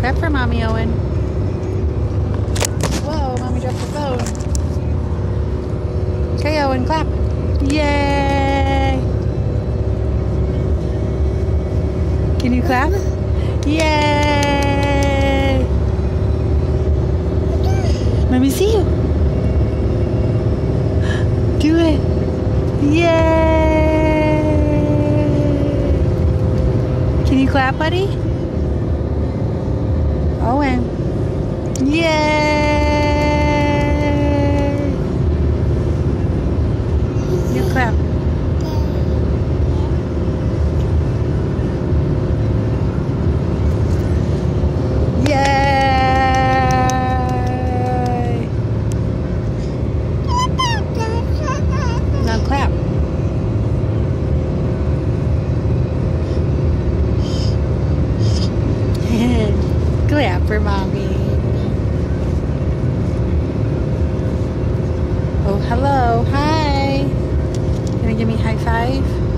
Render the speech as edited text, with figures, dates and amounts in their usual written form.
Clap for Mommy, Owen. Whoa, Mommy dropped the phone. Okay, Owen, clap. Yay! Can you clap? Yay! Let me see you. Do it. Yay! Can you clap, buddy? Owen. Yay! You clap. Yay! Now clap. Clap for Mommy. Oh, hello. Hi. Gonna give me a high five?